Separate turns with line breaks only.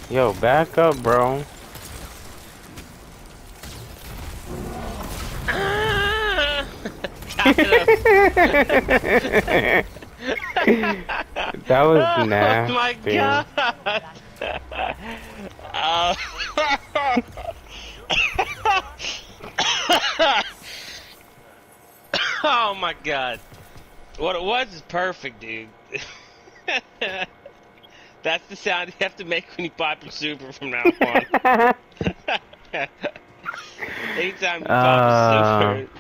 Yo, back up, bro.
Got him.
That was
Oh my
nasty.
god. Uh, oh my god. What it was is perfect, dude. That's the sound you have to make when you pop your super from now on. Anytime you pop a
uh,
super,